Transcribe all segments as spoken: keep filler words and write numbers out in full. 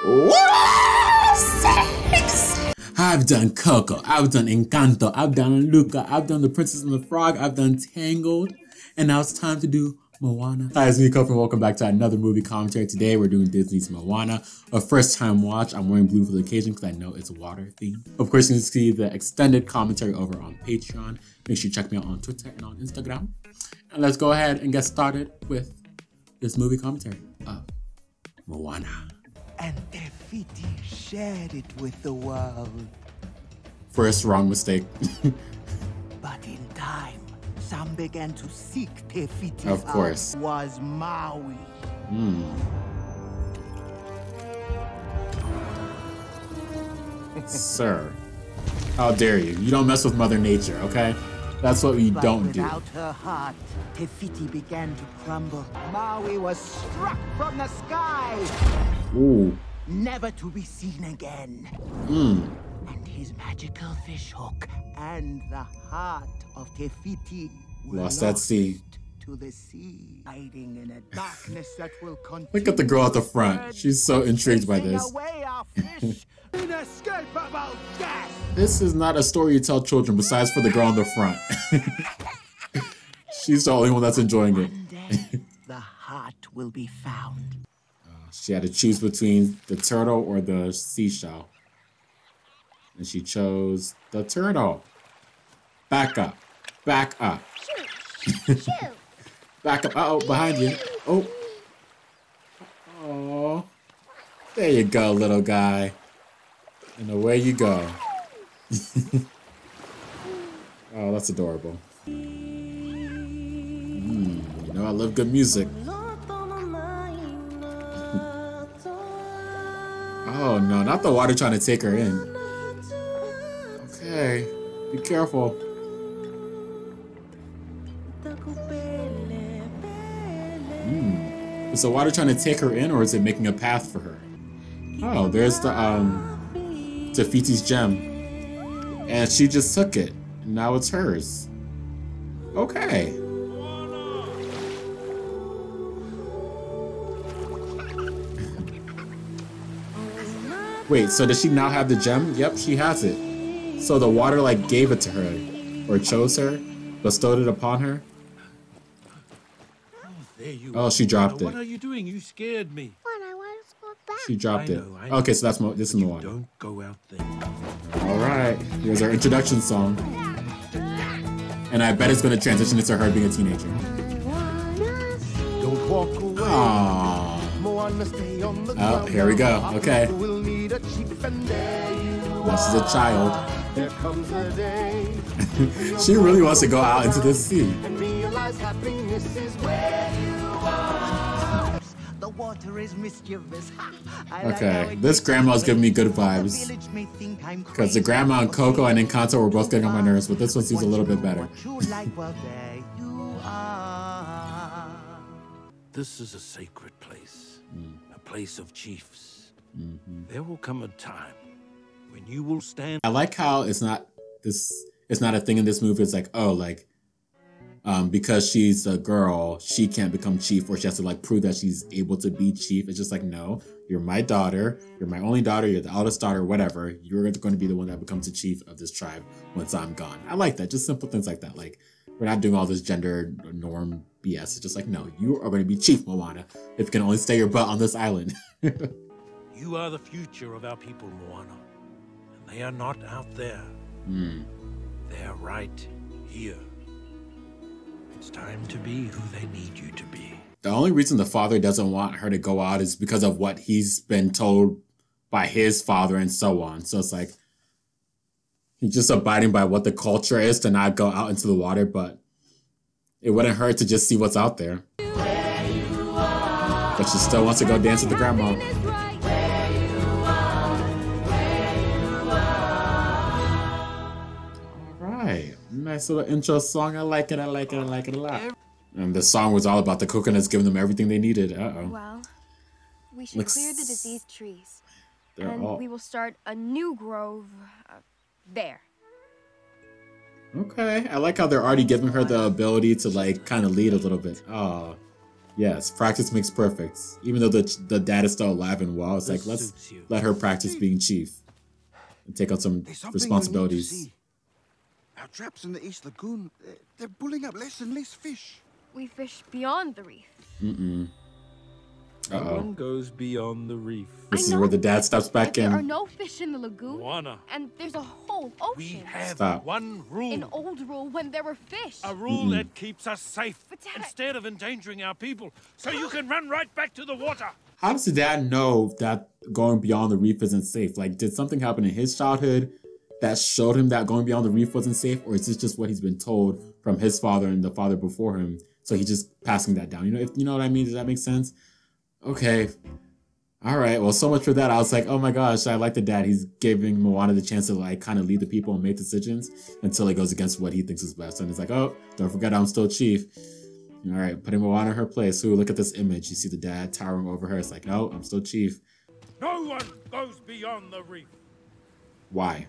What? Six? I've done Coco, I've done Encanto, I've done Luca, I've done The Princess and the Frog, I've done Tangled, and now it's time to do Moana. Hi, it's me, Coco, and welcome back to another movie commentary. Today we're doing Disney's Moana, a first time watch. I'm wearing blue for the occasion because I know it's water themed. Of course, you can see the extended commentary over on Patreon. Make sure you check me out on Twitter and on Instagram. And let's go ahead and get started with this movie commentary of Moana. And Te Fiti shared it with the world. First wrong mistake. But in time, some began to seek Te Fiti. Of course. Out was Maui. Hmm. Sir, how dare you? You don't mess with Mother Nature, okay? That's what we But don't do. without her heart, Te Fiti began to crumble. Maui was struck from the sky, Ooh. never to be seen again. Hmm. And his magical fish hook and the heart of Te Fiti were Lost at sea. to the sea, hiding in a darkness that will continue. Look at the girl at the front. She's so intrigued by chasing this. away our fish. Inescapable death. This is not a story you tell children besides for the girl on the front. She's the only one that's enjoying it. One day, the heart will be found. She had to choose between the turtle or the seashell. And she chose the turtle. Back up. Back up. Shoot, shoot. Back up. Uh-oh, behind you. Oh. Oh. There you go, little guy. And away you go. Oh, that's adorable. Mm, you know I love good music. Oh no, not the water trying to take her in. Okay, be careful. Mm. Is the water trying to take her in, or is it making a path for her? Oh, there's the um Te Fiti's gem. And she just took it. And now it's hers. Okay. Wait, so does she now have the gem? Yep, she has it. So the water like gave it to her. Or chose her. Bestowed it upon her. Oh, there you Oh, are. she dropped What it. are you doing? You scared me. What, I want to go back. She dropped I it. know, I know. Okay, so that's Mo this is But you Moana. don't go out there. Alright, here's our introduction song. And I bet it's gonna transition into her being a teenager. Don't walk away. Aww. Moana, stay on the Oh, ground. here we go. Our Okay. people will need a chief, and there you Now she's a are. child. There comes the day. She really wants to go out into the sea. And realize happiness is where you are. The water is mischievous. Ha! I like how Okay, it this makes grandma's me giving me good The vibes. village may think I'm Because the crazy grandma and for Coco and saying Encanto were both getting on my nerves, but this one seems a little bit better. What you like, well, there you are. This is a sacred place. Mm. A place of chiefs. Mm-hmm. There will come a time when you will stand. I like how it's not this. It's not a thing in this movie. It's like, oh, like, um, because she's a girl, she can't become chief, or she has to like prove that she's able to be chief. It's just like, no, you're my daughter. You're my only daughter. You're the eldest daughter. Whatever. You're going to be the one that becomes the chief of this tribe once I'm gone. I like that. Just simple things like that. Like, we're not doing all this gender norm B S. It's just like, no, you are going to be chief, Moana. If you can only stay your butt on this island. You are the future of our people, Moana. And they are not out there. Mm. They are right here. It's time to be who they need you to be. The only reason the father doesn't want her to go out is because of what he's been told by his father and so on. So it's like, he's just abiding by what the culture is to not go out into the water, but it wouldn't hurt to just see what's out there. But she still wants to go dance with the grandma. Alright, nice little intro song. I like it, I like it, I like it a lot. And the song was all about the coconuts giving them everything they needed. Uh-oh. Well, we should Looks- clear the diseased trees. They're and all... we will start a new grove uh, there. Okay, I like how they're already giving her the ability to like kind of lead a little bit. Oh, Yes, practice makes perfect. Even though the the dad is still alive and well, it's like, let's let her practice being chief and take on some responsibilities. Our traps in the East Lagoon, they're pulling up less and less fish. We fish beyond the reef. Mm-mm. No Uh-oh. one goes beyond the reef. This is where the dad steps back There are in. no fish in the lagoon. Moana. And there's a whole We ocean. have Stop. one rule. An old rule when there were fish. A rule Mm-mm. that keeps us safe But Dad- instead of endangering our people, so you can run right back to the water. How does the dad know that going beyond the reef isn't safe? Like, did something happen in his childhood that showed him that going beyond the reef wasn't safe? Or is this just what he's been told from his father and the father before him? So he's just passing that down. You know, if you know what I mean? Does that make sense? Okay. All right. Well, so much for that. I was like, oh my gosh, I like the dad. He's giving Moana the chance to like kind of lead the people and make decisions until he goes against what he thinks is best. And it's like, oh, don't forget I'm still chief. All right, putting Moana in her place. Ooh, look at this image. You see the dad towering over her. It's like, no, I'm still chief. No one goes beyond the reef. Why?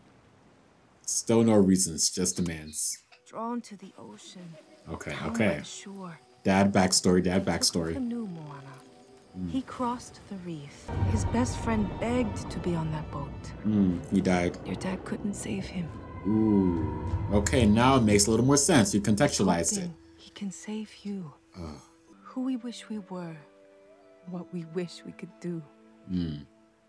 Still no reasons, just demands. Drawn to the ocean. Okay, Come okay. on shore. Dad backstory, dad Look who backstory. knew Moana. He crossed the reef. His best friend begged to be on that boat. Hmm, he died. Your dad couldn't save him. Ooh. Okay, now it makes a little more sense. You contextualized it. Hoping he can save you. Who we wish we were. What we wish we could do. Hmm.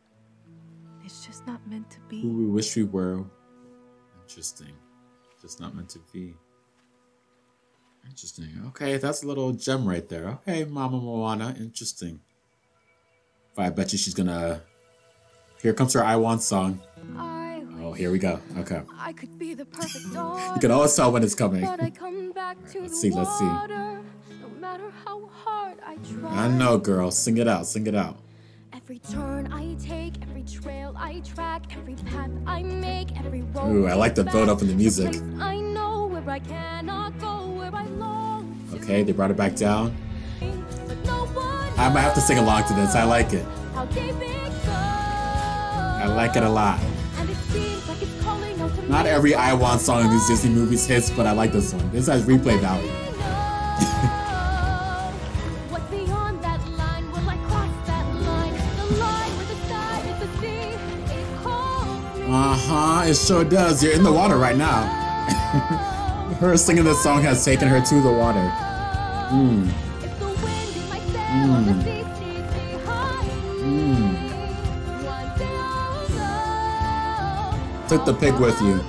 It's just not meant to be. Who we wish we were. Interesting. Just not meant to be. Interesting. Okay, that's a little gem right there. Okay, Mama Moana. Interesting. But I bet you she's gonna... Here comes her I Want song. I Oh, here we go. Okay. I could be the perfect daughter. You can always tell when it's coming. But I come back to Let's the see, let's see. water, no matter how hard I try. I know, girl. Sing it out. Sing it out. Every turn I take, every trail I track, every path I make, every road. Ooh, I like the leads build up back in the to music. place I know where I cannot go, where I long to Okay, they brought it back down. be, but no one I might have to sing along to this. I like it. how deep it goes. I like it a lot. And it seems like it's calling out to Not me. every I Want song in these Disney movies hits, but I like this one. This has replay value. What's beyond that line? Will I cross that line? The line where the sky is the sea. It calls me. Uh-huh, it sure does. You're in the water right now. Her singing this song has taken her to the water. Mm. If the wind in my sail, the sea stays behind me. One day I'll go. Took the pig with you.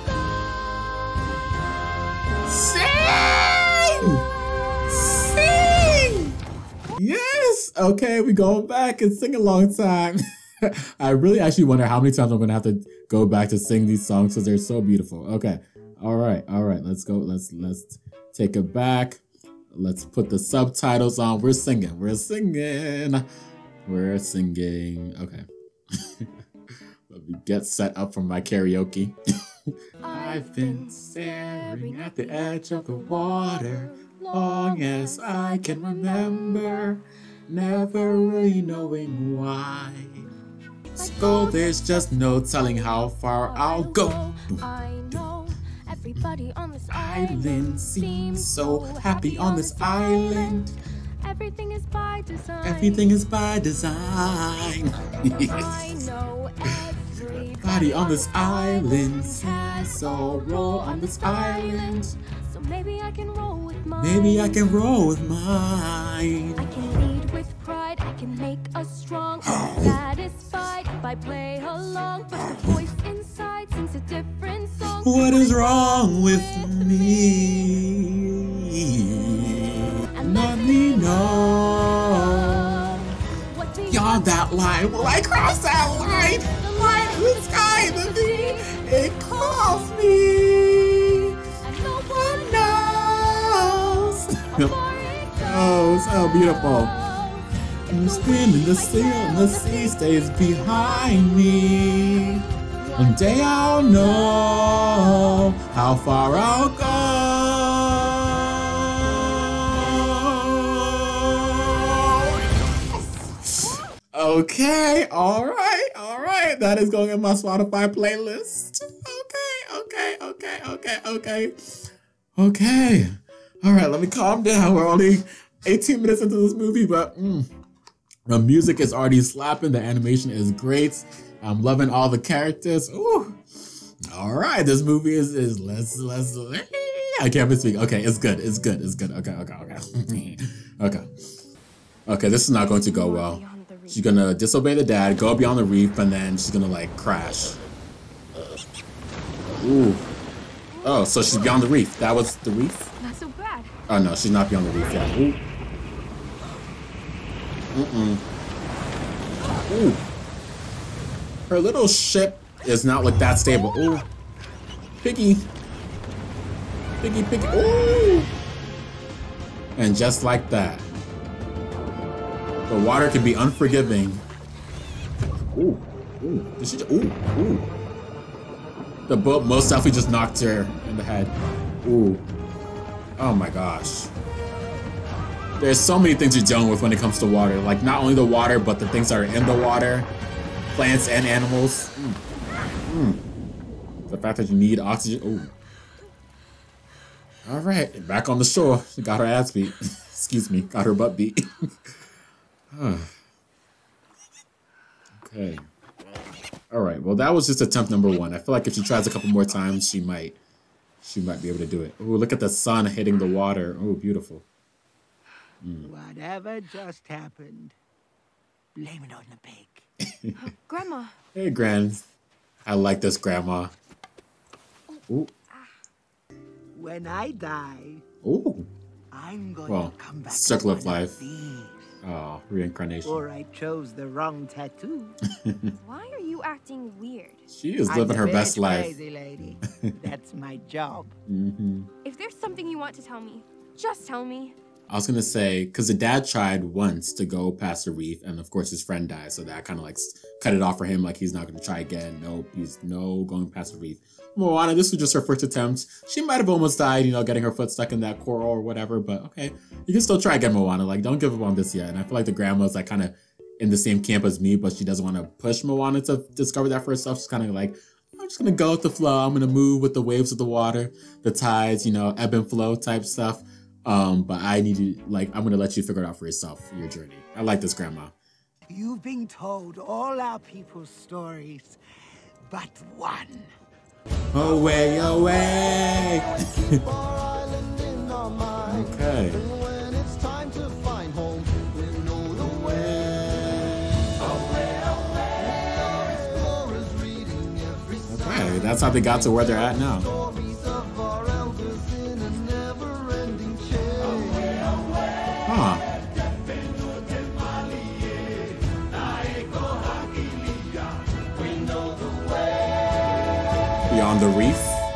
Sing! Sing! Yes! Okay, we going back and sing a long time. I really actually wonder how many times I'm gonna have to go back to sing these songs because they're so beautiful. Okay. All right, all right, let's go. Let's let's take it back. Let's put the subtitles on. We're singing. We're singing. We're singing. Okay. Let me get set up for my karaoke. I've been staring at the edge of the water long as I can remember, never really knowing why. So there's just no telling how far I'll go. I know everybody on this Island island seems so happy on this island. Everything is by design. Everything is by design. I know Everybody on this island seems so roll on this island. So maybe I can roll with mine. Maybe I can roll with mine. I can lead with pride. I can make us strong. I'm satisfied if I play along. But the voice inside sings a different song. What is wrong with me? And Let me know. What's Beyond that line, will I cross that line? Line in the sky, the sea, it calls me. And no One one knows. how far it Oh, so beautiful. goes. I'm spinning the sea, and the sea stays behind me. One day I'll know how far I'll go. Okay, all right, all right. That is going in my Spotify playlist. Okay, okay, okay, okay, okay. Okay. All right, let me calm down. We're only eighteen minutes into this movie, but mm, the music is already slapping. The animation is great. I'm loving all the characters. Ooh. All right, this movie is is let's let's. I can't even speak. Okay, it's good. It's good. It's good. Okay, okay, okay, okay. Okay, this is not going to go well. She's gonna disobey the dad, go beyond the reef, and then she's gonna like crash. Ooh. Oh, so she's beyond the reef. That was the reef? Not so bad. Oh no, she's not beyond the reef yet. Ooh. Mm-mm. Ooh. Her little ship is not like that stable. Ooh. Piggy. Piggy, piggy. Ooh. And just like that, the water can be unforgiving. Ooh. Ooh. Did she just, ooh. Ooh. The boat most definitely just knocked her in the head. Ooh. Oh my gosh. There's so many things you're dealing with when it comes to water. Like, not only the water, but the things that are in the water. Plants and animals. Mm. Mm. The fact that you need oxygen. Ooh. All right, back on the shore. She got her ass beat. Excuse me, got her butt beat. Okay. All right, well, that was just attempt number one. I feel like if she tries a couple more times, she might, she might be able to do it. Ooh, look at the sun hitting the water. Oh, beautiful. Mm. Whatever just happened, blame it on the pig. Oh, Grandma. Hey, Gran. I like this, Grandma. Ooh. When I die, Ooh. I'm going Well, to come back. circle as of one life. these. Oh, reincarnation. Or I chose the wrong tattoo. Why are you acting weird? She is I'm living a her bit best life. Crazy lady. That's my job. Mm-hmm. If there's something you want to tell me, just tell me. I was gonna say, because the dad tried once to go past the reef, and of course his friend died, so that kind of like cut it off for him. Like, he's not gonna try again. Nope, he's no going past the reef. Moana, this was just her first attempt. She might have almost died, you know, getting her foot stuck in that coral or whatever. But okay, you can still try again, Moana. Like, don't give up on this yet. And I feel like the grandma's like kind of in the same camp as me, but she doesn't want to push Moana to discover that for herself. She's kind of like, I'm just gonna go with the flow. I'm gonna move with the waves of the water, the tides, you know, ebb and flow type stuff. Um, but I need to, like, I'm gonna let you figure it out for yourself, your journey. I like this, Grandma. You've been told all our people's stories, but one. Away, away! Okay. When it's time to find home, we know the way. Okay, that's how they got to where they're at now. Huh. Beyond the reef?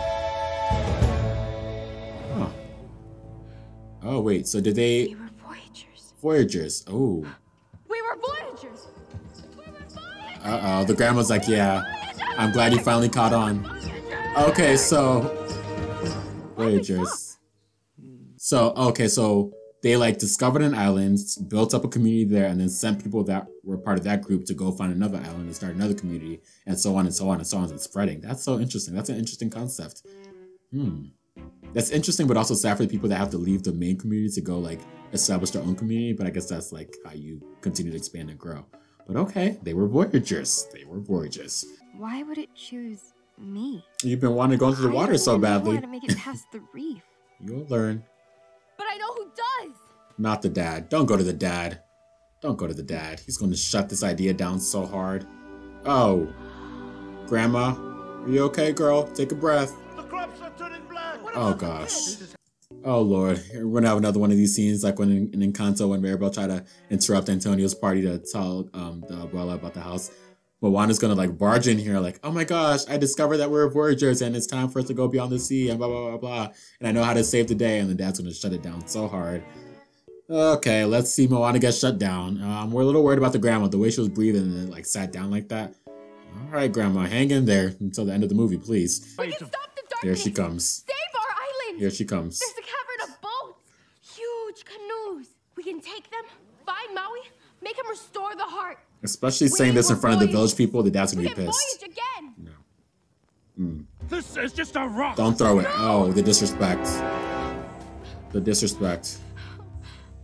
Huh. Oh, wait, so did they... We were Voyagers. Voyagers, oh. We were Voyagers! We were Voyagers! Uh-oh, the grandma's like, yeah, I'm glad you finally caught on. Okay, so... Voyagers. So, okay, so... They like discovered an island, built up a community there, and then sent people that were part of that group to go find another island and start another community, and so on and so on and so on and spreading. That's so interesting. That's an interesting concept. Hmm. That's interesting, but also sad for the people that have to leave the main community to go like establish their own community. But I guess that's like how you continue to expand and grow. But okay, they were Voyagers. They were Voyagers. Why would it choose me? You've been wanting to go into the I water don't so even know badly. how to make it past the reef. You'll learn. But I know who does! Not the dad. Don't go to the dad. Don't go to the dad. He's going to shut this idea down so hard. Oh. Grandma, are you okay, girl? Take a breath. The crops are turning black. Oh, gosh. Oh, Lord. We're going to have another one of these scenes like when in, in Encanto when Maribel tried to interrupt Antonio's party to tell um, the abuela about the house. Moana's going to like barge in here like, oh my gosh, I discovered that we're Voyagers and it's time for us to go beyond the sea and blah, blah, blah, blah. And I know how to save the day. And the dad's going to shut it down so hard. Okay, let's see Moana get shut down. Um, we're a little worried about the grandma, the way she was breathing and then like sat down like that. All right, Grandma, hang in there until the end of the movie, please. We can stop the darkness! Here she comes. Save our island! Here she comes. There's a cavern of boats! Huge canoes! We can take them, find Maui, make him restore the heart. Especially saying this in front of the village people, the dad's gonna We be can pissed. voyage again! No. Mm. This is just a rock. Don't throw it. Oh, the disrespect. The disrespect.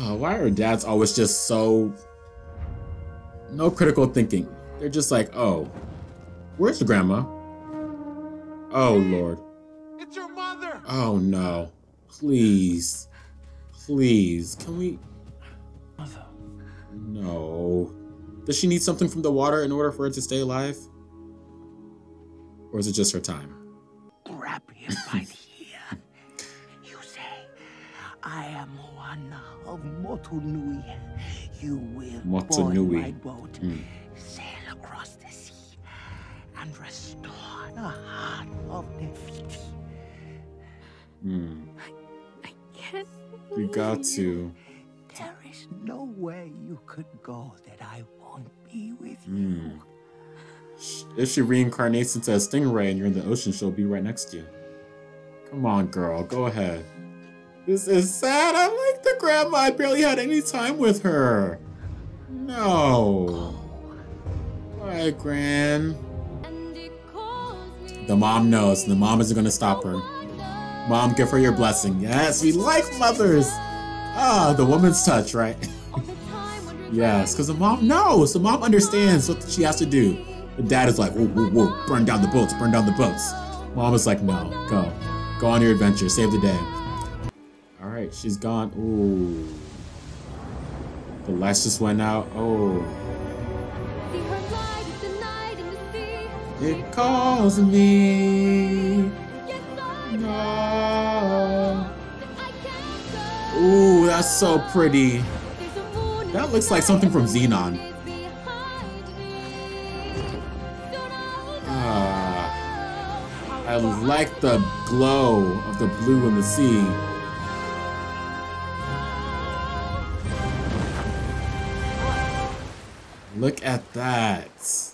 Oh, why are dads always just so... no critical thinking? They're just like, oh, where's the grandma? Oh, Lord. It's your mother! Oh, no. Please. Please. Can we... Mother. No. Does she need something from the water in order for her to stay alive? Or is it just her time? Grab him by the ear. You say, I am Moana of Motunui. You will board Motunui. my boat, Mm. sail across the sea, and restore the heart of Nefiti. Hmm. I can't. You got to. There is no way you could go that I won't be with Hmm. you. If she reincarnates into a stingray and you're in the ocean, she'll be right next to you. Come on, girl. Go ahead. This is sad. I like the grandma. I barely had any time with her. No. Bye, Gran. And it calls me The mom knows. The mom isn't going to stop her. Mom, give her your blessing. Yes, we like mothers. Ah, the woman's touch, right? all the time wondering Yes, because the mom knows. The mom understands what she has to do. The dad is like, whoa, whoa, whoa, burn down the boats, burn down the boats. Mom is like, no, go. Go on your adventure, save the day. All right, she's gone. Ooh. The lights just went out. Oh. see her light in the night in the sea. It calls me. Yes, I No. that I can't go. Ooh, that's so pretty. There's a moon That looks like something from Xenon. is behind me. Soon I'll Ah, I like the glow of the blue in the sea. Look at that.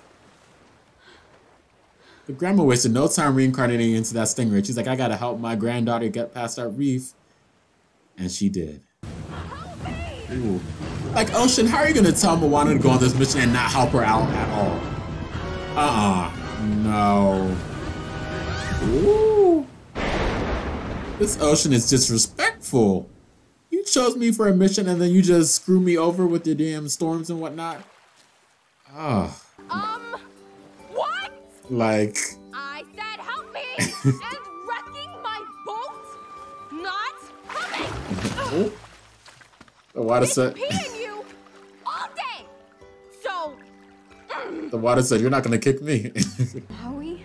The grandma wasted no time reincarnating into that stingray. She's like, I gotta help my granddaughter get past that reef. And she did. Ooh. Like, Ocean, how are you gonna tell Moana to go on this mission and not help her out at all? Uh-uh. No. Ooh. This Ocean is disrespectful. You chose me for a mission and then you just screw me over with your damn storms and whatnot. Ah. Um, what? Like, I said help me! And wrecking my boat? Not coming! oh. The water said, Peeing you all day! So, the water said, you're not gonna kick me. Maui?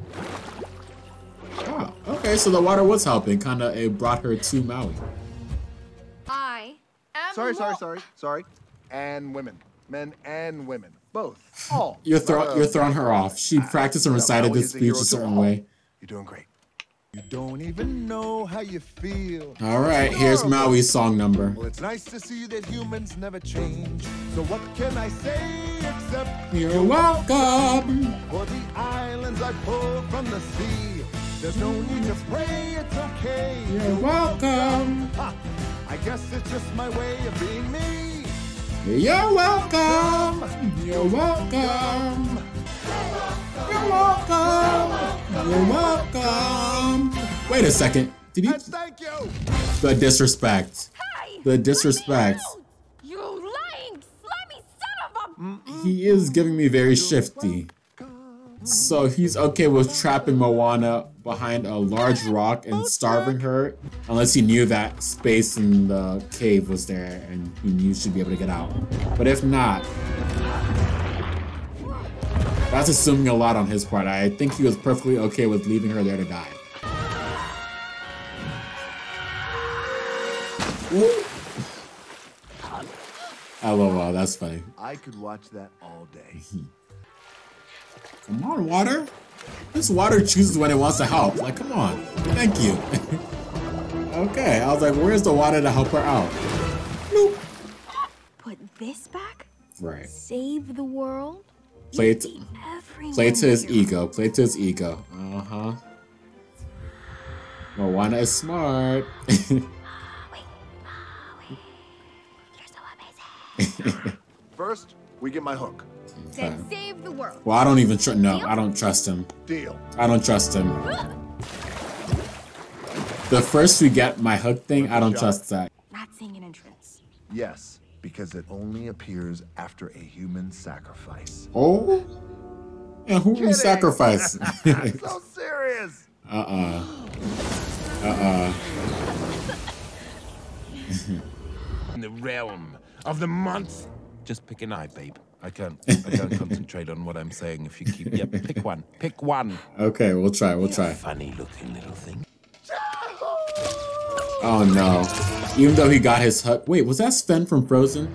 Ah, okay, so the water was helping. Kinda, it brought her to Maui. I am Sorry, sorry, Mo- sorry, sorry. And women. Men and women. Both. All. You're, throw Not a- you're throwing her off. She practiced and No, recited Maui this is a speech hero a to certain all. way. You're doing great. You don't even know how you feel. All right, here's Adorable. Maui's song number. Well, it's nice to see that humans never change. So what can I say except You're welcome. for the islands I pulled from the sea? There's no need to pray, it's okay. You're welcome. Ha! I guess it's just my way of being me. You're welcome. You're welcome. You're welcome. You're welcome. Wait a second. Did he? And thank you. The disrespect. Hey! The disrespect. You lying, slimy son of a... He is giving me very shifty. So he's okay with trapping Moana behind a large rock and starving her, unless he knew that space in the cave was there and he knew she'd be able to get out. But if not, that's assuming a lot on his part. I think he was perfectly okay with leaving her there to die. Ooh. LOL, that's funny. I could watch that all day. Come on, water. This water chooses when it wants to help. Like, come on. Thank you. Okay, I was like, where's the water to help her out? Bloop. Put this back? Right. Save the world? Play it, Everyone play to his here. ego. Play to his ego. Uh-huh. Moana is smart. Maui, Maui, you're so amazing. First, we get my hook. Okay. Then save the world. Well, I don't even trust. No, I don't trust him. Deal. I don't trust him. The first we get my hook thing, I don't trust that. Not seeing an entrance. Yes, because it only appears after a human sacrifice. Oh? And who we sacrifice? So serious. Uh-uh. Uh-uh. In the realm of the monster. Just pick an eye, babe. I can't. I can't concentrate on what I'm saying if you keep. Yep, pick one. Pick one. Okay, we'll try. We'll try. Funny-looking little thing. Oh no! Even though he got his hook. Wait, was that Sven from Frozen?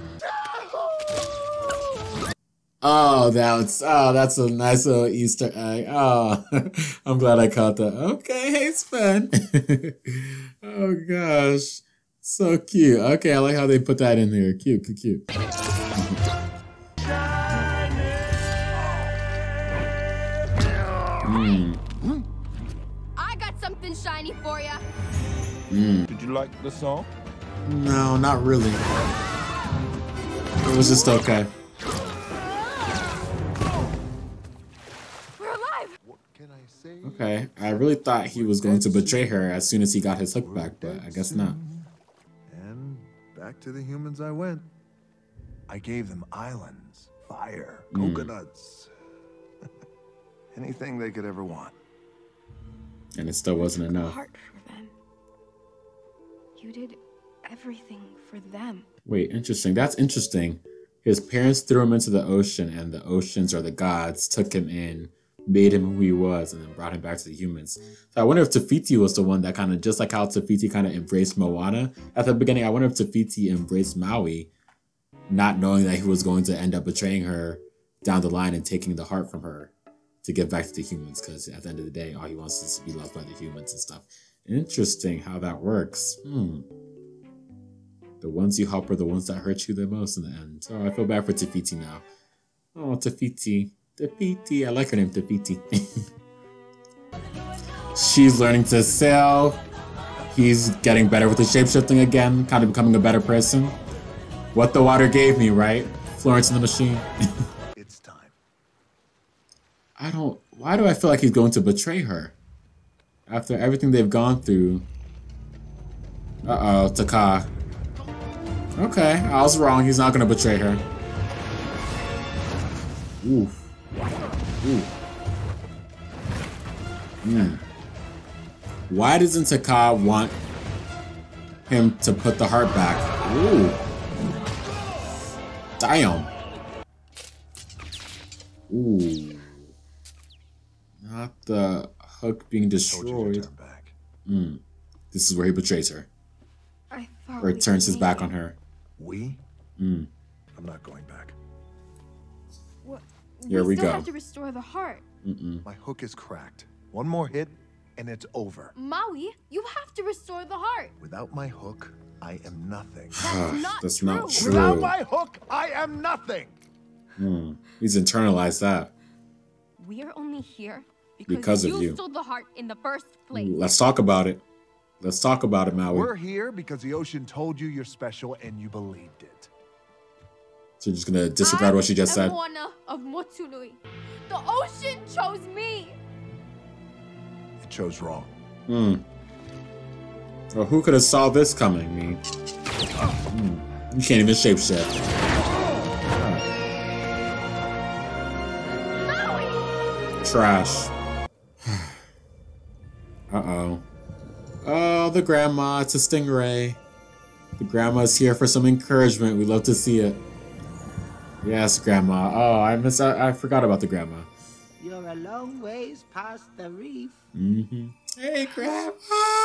Oh, that's oh, that's a nice little Easter egg. Oh, I'm glad I caught that. Okay, hey Sven. Oh gosh, so cute. Okay, I like how they put that in there. Cute, cute, cute. Mm. I got something shiny for ya. Mm. Did you like the song? No, not really. It was just okay. We're alive. What can I say? Okay, I really thought he was going to betray her as soon as he got his hook back, but I guess not. And back to the humans I went. I gave them islands, fire, coconuts, anything they could ever want. And it still wasn't enough. Heart for them. You did everything for them. Wait, interesting. That's interesting. His parents threw him into the ocean, and the oceans, or the gods, took him in, made him who he was, and then brought him back to the humans. So I wonder if Tafiti was the one that kind of, just like how Tafiti kind of embraced Moana at the beginning, I wonder if Tafiti embraced Maui, not knowing that he was going to end up betraying her down the line and taking the heart from her to give back to the humans, because at the end of the day, all he wants is to be loved by the humans and stuff. Interesting how that works. Hmm. The ones you help are the ones that hurt you the most in the end. Oh, I feel bad for Tafiti now. Oh, Tafiti. Tafiti. I like her name, Tafiti. She's learning to sail. He's getting better with the shapeshifting again, kind of becoming a better person. What the water gave me, right? Florence and the Machine. It's time. I don't... Why do I feel like he's going to betray her? After everything they've gone through. Uh-oh, Taka. Okay, I was wrong. He's not going to betray her. Ooh. Ooh. Mm. Why doesn't Taka want him to put the heart back? Ooh. Damn. Ooh. Not the hook being destroyed. Mm. This is where he betrays her. I thought Or turns his back on her. We? Mm. I'm not going back. What? Here we still go. have to restore the heart. Mm-mm. My hook is cracked. One more hit, and it's over. Maui, you have to restore the heart. Without my hook, I am nothing. That's not That's true. not true. Without my hook, I am nothing. Hmm. He's internalized that. We are only here because, Because of you, you. stole the heart in the first place. Let's talk about it. Let's talk about it, Maui. We're here because the ocean told you you're special and you believed it. So you're just gonna disregard what she just I am said? Moana of Motunui. The ocean chose me. It chose wrong. Hmm. Well, who could have saw this coming, me? Hmm. You can't even shapeshift. Trash. Uh-oh. Oh, the grandma. It's a stingray. The grandma's here for some encouragement. We love to see it. Yes, grandma. Oh, I miss. I, I forgot about the grandma. You're a long ways past the reef. Mm-hmm. Hey, grandma.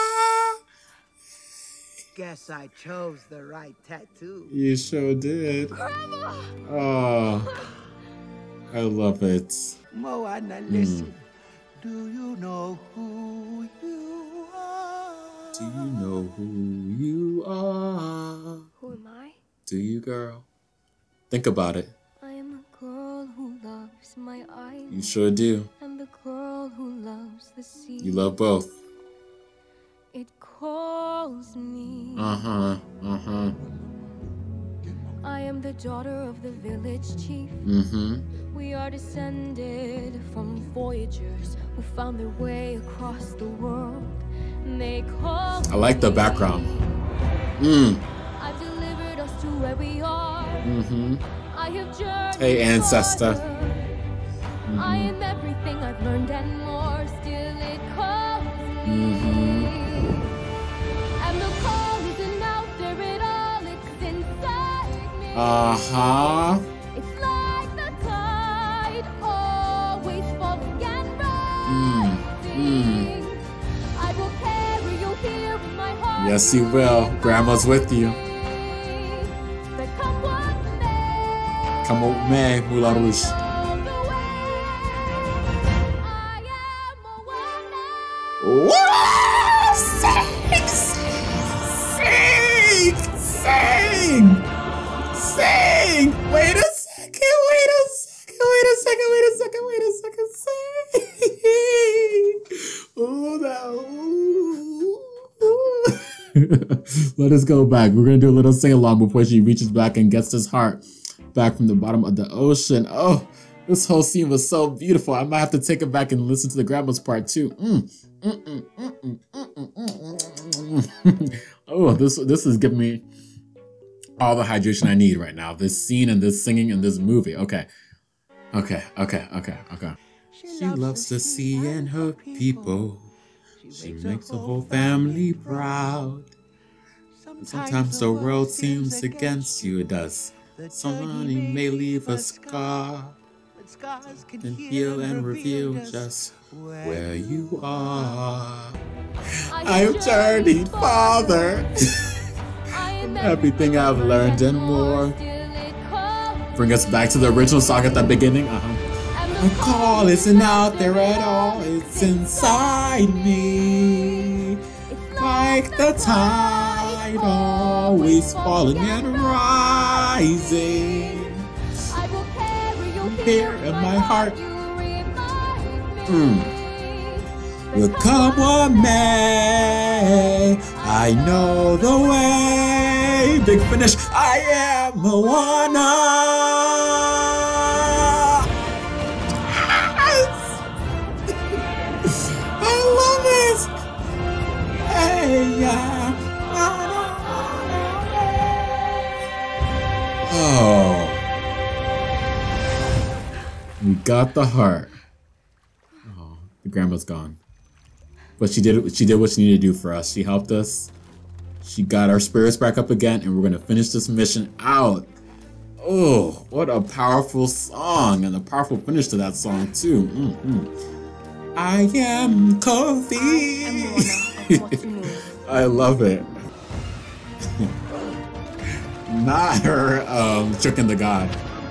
Guess I chose the right tattoo. You sure did. Grandma! Oh, I love it. Moana, listen. Mm. Do you know who you are? Do you know who you are? Who am I? Do you, girl? Think about it. I am a girl who loves my eyes. You sure do. And the girl who loves the sea. You love both. It calls me. Uh-huh. Uh-huh. I am the daughter of the village chief. Mm-hmm. We are descended from voyagers who found their way across the world. And they call I like the background. Mm. I've delivered us to where we are. Mm-hmm. I have journeyed Hey, ancestor. farther. I am everything I've learned and more. Still it calls me. Mm-hmm. And the call isn't out there at all. It's inside me. Uh-huh. It's like the tide, always falling and rising. I will carry you here in my heart. Yes, you will. Grandma's with you. But come what may, Come with me, Moulin Rouge. all the way. I am Moana. Woo! Sing! Sing! Sing! Sing! Wait a second, wait a second, wait a second, wait a second, wait a second, sing! Ooh, that, ooh, ooh. Let us go back. We're gonna do a little sing-along before she reaches back and gets this heart back from the bottom of the ocean. Oh, this whole scene was so beautiful. I might have to take it back and listen to the grandma's part too. Mm. Mm -mm, mm -mm, mm -mm, mm -mm. Oh, this this is giving me all the hydration I need right now. This scene and this singing and this movie. Okay, okay, okay, okay, okay. She loves the sea and her people. She makes the whole family proud. Sometimes the world seems against you. It does. Somebody may leave a scar, and heal and reveal just where you are. I've journeyed farther. Everything I've learned and more. Bring us back to the original song at the beginning. Uh-huh. The call isn't out there at all. It's inside me. Like the tide, always falling and rising. Here in my heart. Mm. Will come what may, I know the way. Big finish. I am Moana. I love it. Hey, yeah. Oh. We got the heart. Oh, the grandma's gone. But she did she did what she needed to do for us. She helped us. She got our spirits back up again, and we're gonna finish this mission out. Oh, what a powerful song, and a powerful finish to that song too. Mm-hmm. I am Kofi. I love it. Not her um, tricking the god.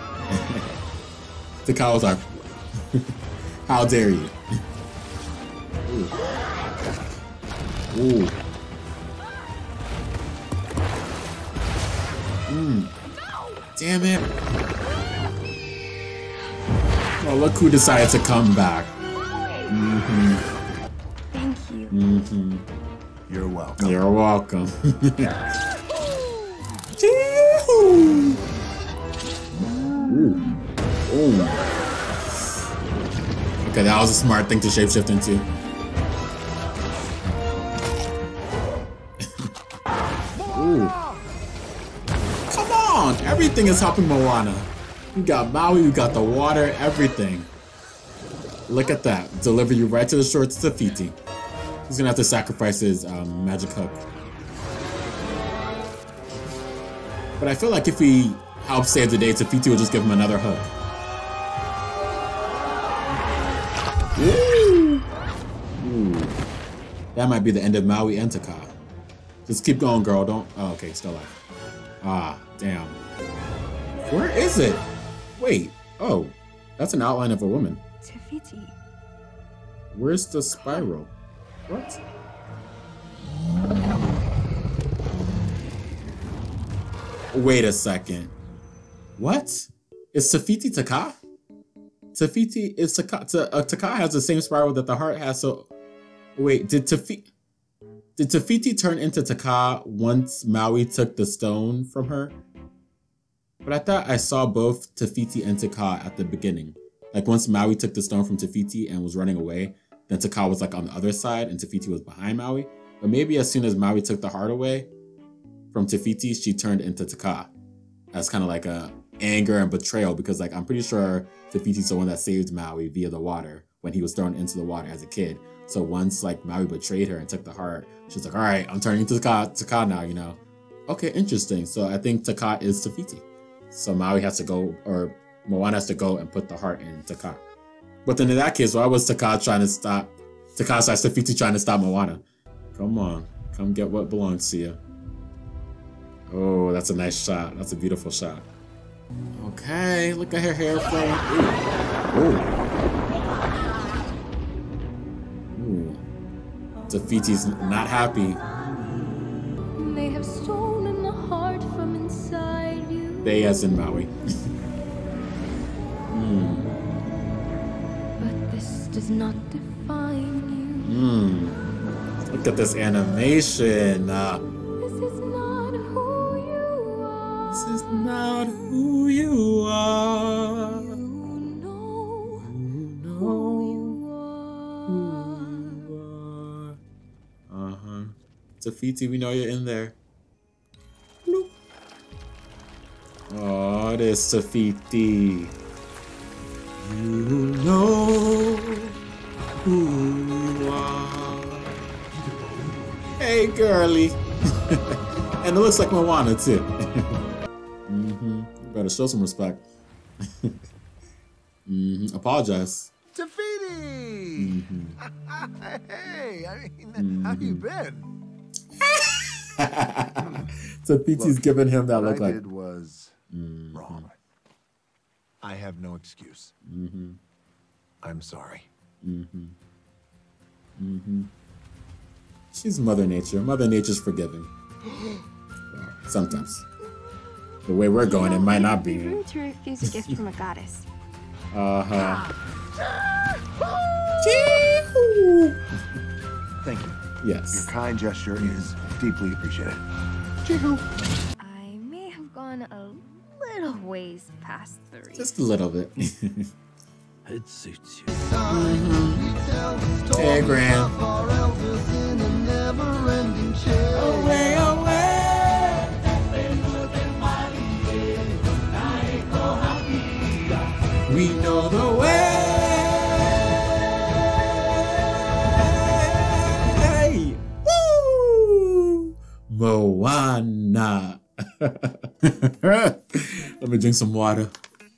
The cow was like, how dare you? Ooh. Ooh. Mm. Damn it. Well, look who decided to come back. Mm-hmm. Thank you. Mm-hmm. You're welcome. You're welcome. Ooh. Ooh. Okay, that was a smart thing to shapeshift into. Ooh. Come on! Everything is helping Moana. We got Maui, we got the water, everything. Look at that. Deliver you right to the shore to Te-Fiti. He's gonna have to sacrifice his um, magic hook. But I feel like if we help save the day, Te-Fiti will just give him another hook. Ooh. Ooh. That might be the end of Maui and Taka. Just keep going, girl. Don't. Oh, okay, still alive. Ah, damn. Where is it? Wait. Oh, that's an outline of a woman. Te-Fiti. Where's the spiral? What? Wait a second. What? Is Te-Fiti Taka? Te-Fiti is Taka. Uh, Taka has the same spiral that the heart has. So, wait, did Te-Fiti did Te-Fiti turn into Taka once Maui took the stone from her? But I thought I saw both Te-Fiti and Taka at the beginning. Like once Maui took the stone from Te-Fiti and was running away, then Taka was like on the other side and Te-Fiti was behind Maui. But maybe as soon as Maui took the heart away from Te-Fiti, she turned into Taka. as kind of like a anger and betrayal, because like I'm pretty sure Te Fiti's the one that saved Maui via the water when he was thrown into the water as a kid. So once like Maui betrayed her and took the heart, she's like, all right, I'm turning to Taka, Taka now, you know? Okay, interesting. So I think Taka is Te Fiti. So Maui has to go, or Moana has to go and put the heart in Taka. But then in that case, why was Taka trying to stop, Taka slash Te Fiti trying to stop Moana? Come on, come get what belongs to you. Oh, that's a nice shot. That's a beautiful shot. Okay, look at her hair flowing. Ooh. Ooh. Te Fiti's not happy. They have stolen the heart from inside you. They as in Maui. Hmm. But this does not define you. Hmm. Look at this animation. Uh, This is not who you are. this is not who you are. You know You know who who you you are. Uh-huh. Te Fiti, we know you're in there. Bloop. Oh, it is Te Fiti. You know who you are. Hey, girly. And it looks like Moana, too. Mm-hmm. You better show some respect. Mm-hmm. Apologize. Te Fiti! Hey, I mean, how you been? Te Fiti's Look, giving him that what look I like. did was Mm-hmm. wrong. I have no excuse. Mm-hmm. I'm sorry. Mm-hmm. Mm-hmm. She's Mother Nature. Mother Nature's forgiving. Well, sometimes. The way we're going, it might not be. Rude to refuse a gift from a goddess. Uh-huh. Thank you. Yes. Your kind gesture is deeply appreciated. I may have gone a little ways past the reach. Just a little bit. It suits you. Hey, Gran. Away, away. We know the way. Woo! Moana. Let me drink some water.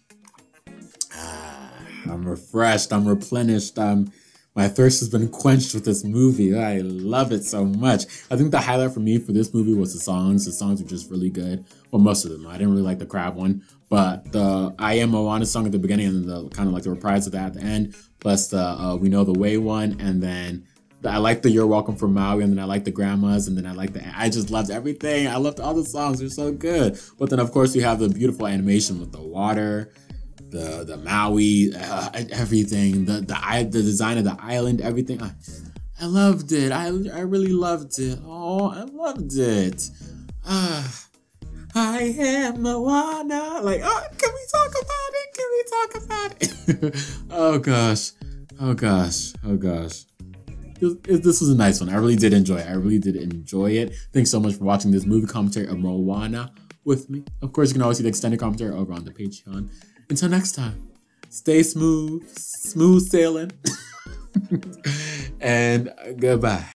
I'm refreshed, I'm replenished, I'm, my thirst has been quenched with this movie. I love it so much. I think the highlight for me for this movie was the songs. The songs were just really good. Well, most of them. I didn't really like the crab one, but the I Am Moana song at the beginning and the kind of like the reprise of that at the end, plus the uh, We Know the Way one, and then the, I like the You're Welcome from Maui, and then I like the Grandmas, and then I like the, I just loved everything. I loved all the songs. They're so good. But then of course you have the beautiful animation with the water, the the Maui, uh, everything, the the the design of the island, everything. I, I loved it. I I really loved it. Oh, I loved it. Ah, I am Moana. Like, oh, can we talk about it? Can we talk about it? Oh gosh, oh gosh, oh gosh. This, this was a nice one. I really did enjoy it. I really did enjoy it. Thanks so much for watching this movie commentary of Moana with me. Of course, you can always see the extended commentary over on the Patreon. Until next time, stay smooth, smooth sailing, and goodbye.